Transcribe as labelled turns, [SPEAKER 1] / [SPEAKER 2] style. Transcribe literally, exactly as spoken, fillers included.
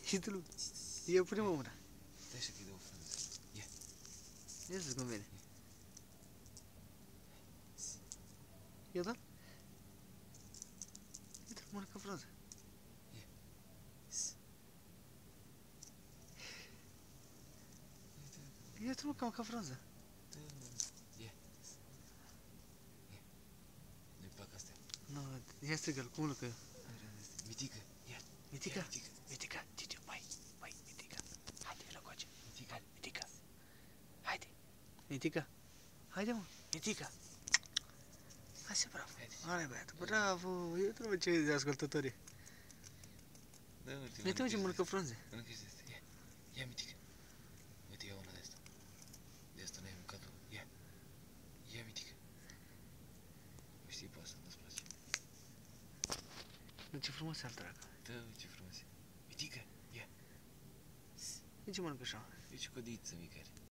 [SPEAKER 1] Și tu, ia pune-mă mâna.
[SPEAKER 2] Stai așa că-i dau o frânză. Ia.
[SPEAKER 1] Ia să-ți convene. Ia, da? Uite, mână ca frunză.
[SPEAKER 2] Ia.
[SPEAKER 1] Ia tu, mă, cam ca frunză.
[SPEAKER 2] Ia. Ia. Nu-i plac astea.
[SPEAKER 1] Nu, ia strigă-l, cum că...
[SPEAKER 2] Mitică, ia.
[SPEAKER 1] Mitica,
[SPEAKER 2] Ia, Mitică.
[SPEAKER 1] Mitica, Cici, mai, mai, Mitica. Haide, vină coace.
[SPEAKER 2] Mitică.
[SPEAKER 1] Mitica. Haide. Mitica. Haide, mă, Mitica. Așa, bravo. Hai, băiatul, bravo. Eu trebuie ce de ascultătorii.
[SPEAKER 2] Da, uite,
[SPEAKER 1] Uite, mă, ce mănâncă frunze.
[SPEAKER 2] Mănâncă și de astea. Ia. Ia, Mitică. Uite, ia una de asta. De asta n-ai mâncat tu. Ia. Ia, Mitică. Știi pe asta, nu-ți place.
[SPEAKER 1] Ce frumos ar dracu.
[SPEAKER 2] Da, ce frumos e. Mitică, ia.
[SPEAKER 1] De ce mănâncă așa?
[SPEAKER 2] E ce codiță mică are.